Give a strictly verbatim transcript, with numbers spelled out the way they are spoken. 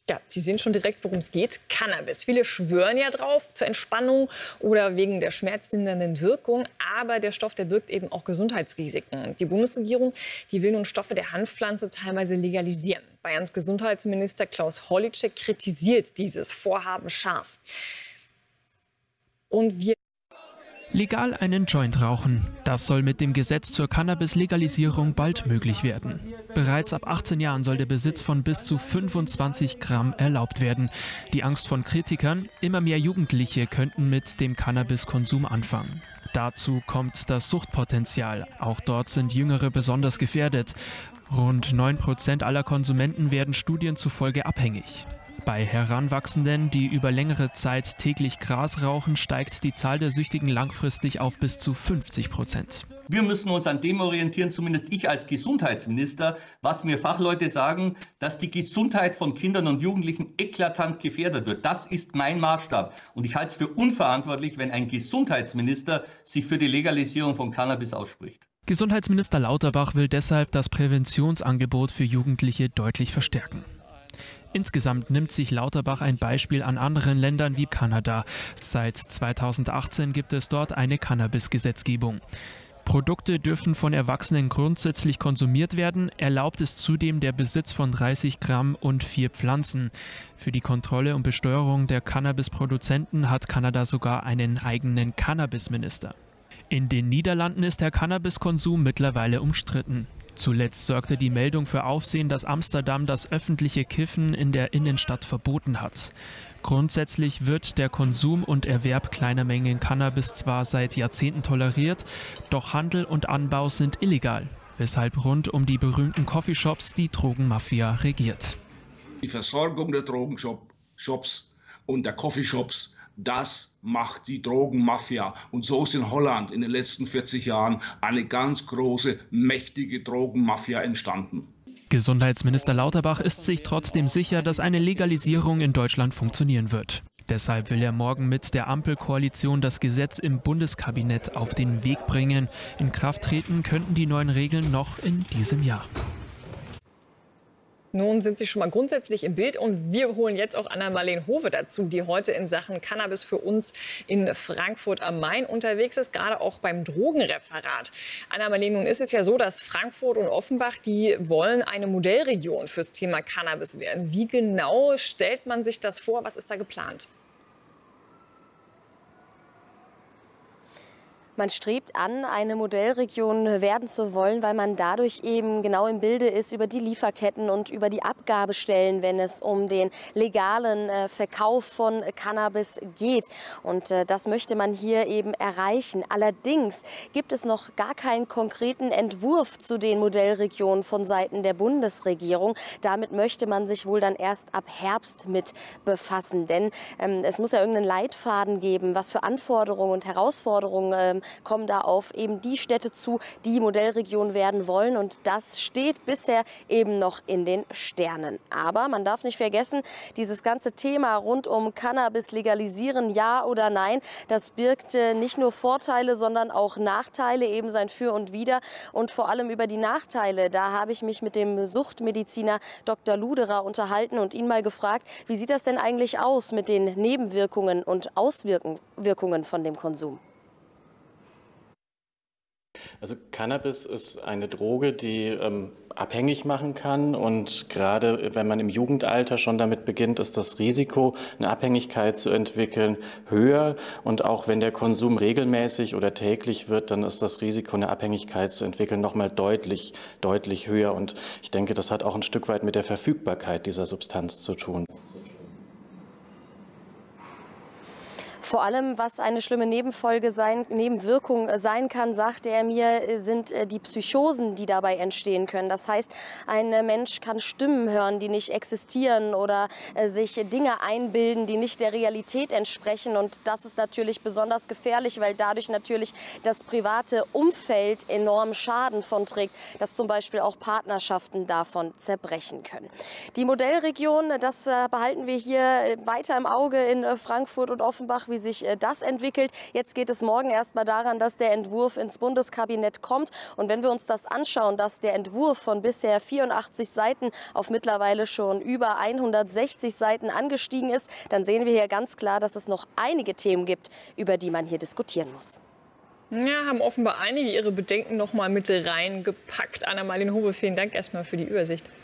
Ja, Sie sehen schon direkt, worum es geht. Cannabis. Viele schwören ja drauf zur Entspannung oder wegen der schmerzlindernden Wirkung. Aber der Stoff, der birgt eben auch Gesundheitsrisiken. Die Bundesregierung, die will nun Stoffe der Hanfpflanze teilweise legalisieren. Bayerns Gesundheitsminister Klaus Holleczek kritisiert dieses Vorhaben scharf. Und wir Legal einen Joint rauchen. Das soll mit dem Gesetz zur Cannabis-Legalisierung bald möglich werden. Bereits ab achtzehn Jahren soll der Besitz von bis zu fünfundzwanzig Gramm erlaubt werden. Die Angst von Kritikern, immer mehr Jugendliche könnten mit dem Cannabiskonsum anfangen. Dazu kommt das Suchtpotenzial. Auch dort sind Jüngere besonders gefährdet. Rund neun Prozent aller Konsumenten werden Studien zufolge abhängig. Bei Heranwachsenden, die über längere Zeit täglich Gras rauchen, steigt die Zahl der Süchtigen langfristig auf bis zu fünfzig Prozent. Wir müssen uns an dem orientieren, zumindest ich als Gesundheitsminister, was mir Fachleute sagen, dass die Gesundheit von Kindern und Jugendlichen eklatant gefährdet wird. Das ist mein Maßstab. Und ich halte es für unverantwortlich, wenn ein Gesundheitsminister sich für die Legalisierung von Cannabis ausspricht. Gesundheitsminister Lauterbach will deshalb das Präventionsangebot für Jugendliche deutlich verstärken. Insgesamt nimmt sich Lauterbach ein Beispiel an anderen Ländern wie Kanada. Seit zweitausendachtzehn gibt es dort eine Cannabis-Gesetzgebung. Produkte dürfen von Erwachsenen grundsätzlich konsumiert werden. Erlaubt ist zudem der Besitz von dreißig Gramm und vier Pflanzen. Für die Kontrolle und Besteuerung der Cannabisproduzenten hat Kanada sogar einen eigenen Cannabisminister. In den Niederlanden ist der Cannabiskonsum mittlerweile umstritten. Zuletzt sorgte die Meldung für Aufsehen, dass Amsterdam das öffentliche Kiffen in der Innenstadt verboten hat. Grundsätzlich wird der Konsum und Erwerb kleiner Mengen Cannabis zwar seit Jahrzehnten toleriert, doch Handel und Anbau sind illegal, weshalb rund um die berühmten Coffeeshops die Drogenmafia regiert. Die Versorgung der Drogenshops und der Coffeeshops, das macht die Drogenmafia. Und so ist in Holland in den letzten vierzig Jahren eine ganz große, mächtige Drogenmafia entstanden. Gesundheitsminister Lauterbach ist sich trotzdem sicher, dass eine Legalisierung in Deutschland funktionieren wird. Deshalb will er morgen mit der Ampelkoalition das Gesetz im Bundeskabinett auf den Weg bringen. In Kraft treten könnten die neuen Regeln noch in diesem Jahr. Nun sind Sie schon mal grundsätzlich im Bild und wir holen jetzt auch Anna-Marleen Howe dazu, die heute in Sachen Cannabis für uns in Frankfurt am Main unterwegs ist, gerade auch beim Drogenreferat. Anna-Marleen, nun ist es ja so, dass Frankfurt und Offenbach, die wollen eine Modellregion fürs Thema Cannabis werden. Wie genau stellt man sich das vor? Was ist da geplant? Man strebt an, eine Modellregion werden zu wollen, weil man dadurch eben genau im Bilde ist über die Lieferketten und über die Abgabestellen, wenn es um den legalen äh, Verkauf von Cannabis geht. Und äh, das möchte man hier eben erreichen. Allerdings gibt es noch gar keinen konkreten Entwurf zu den Modellregionen von Seiten der Bundesregierung. Damit möchte man sich wohl dann erst ab Herbst mit befassen. Denn ähm, es muss ja irgendeinen Leitfaden geben, was für Anforderungen und Herausforderungen ähm, kommen da auf eben die Städte zu, die Modellregion werden wollen. Und das steht bisher eben noch in den Sternen. Aber man darf nicht vergessen, dieses ganze Thema rund um Cannabis legalisieren, ja oder nein, das birgt nicht nur Vorteile, sondern auch Nachteile, eben sein Für und Wider. Und vor allem über die Nachteile, da habe ich mich mit dem Suchtmediziner Doktor Luderer unterhalten und ihn mal gefragt, wie sieht das denn eigentlich aus mit den Nebenwirkungen und Auswirkungen von dem Konsum? Also Cannabis ist eine Droge, die ähm, abhängig machen kann, und gerade wenn man im Jugendalter schon damit beginnt, ist das Risiko, eine Abhängigkeit zu entwickeln, höher, und auch wenn der Konsum regelmäßig oder täglich wird, dann ist das Risiko, eine Abhängigkeit zu entwickeln, noch mal deutlich, deutlich höher, und ich denke, das hat auch ein Stück weit mit der Verfügbarkeit dieser Substanz zu tun. Vor allem, was eine schlimme Nebenfolge sein, Nebenwirkung sein kann, sagte er mir, sind die Psychosen, die dabei entstehen können. Das heißt, ein Mensch kann Stimmen hören, die nicht existieren, oder sich Dinge einbilden, die nicht der Realität entsprechen. Und das ist natürlich besonders gefährlich, weil dadurch natürlich das private Umfeld enorm Schaden von trägt, dass zum Beispiel auch Partnerschaften davon zerbrechen können. Die Modellregion, das behalten wir hier weiter im Auge in Frankfurt und Offenbach. Wie sich das entwickelt. Jetzt geht es morgen erst mal daran, dass der Entwurf ins Bundeskabinett kommt. Und wenn wir uns das anschauen, dass der Entwurf von bisher vierundachtzig Seiten auf mittlerweile schon über hundertsechzig Seiten angestiegen ist, dann sehen wir hier ganz klar, dass es noch einige Themen gibt, über die man hier diskutieren muss. Ja, haben offenbar einige ihre Bedenken noch mal mit reingepackt. Anna-Marlene Howe, vielen Dank erstmal für die Übersicht.